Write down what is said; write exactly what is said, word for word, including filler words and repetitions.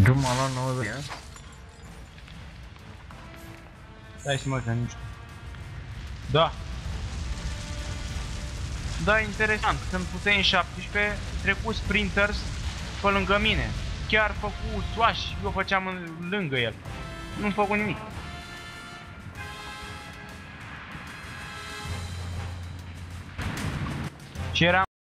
Drumul la nouăzeci. Stai să mă că nu știu. Da. Da, interesant. Când puteai în șaptesprezece, trecu sprinters pe lângă mine. Chiar făcu swash și eu făceam în, lângă el. Nu-mi făcu nimic. Și era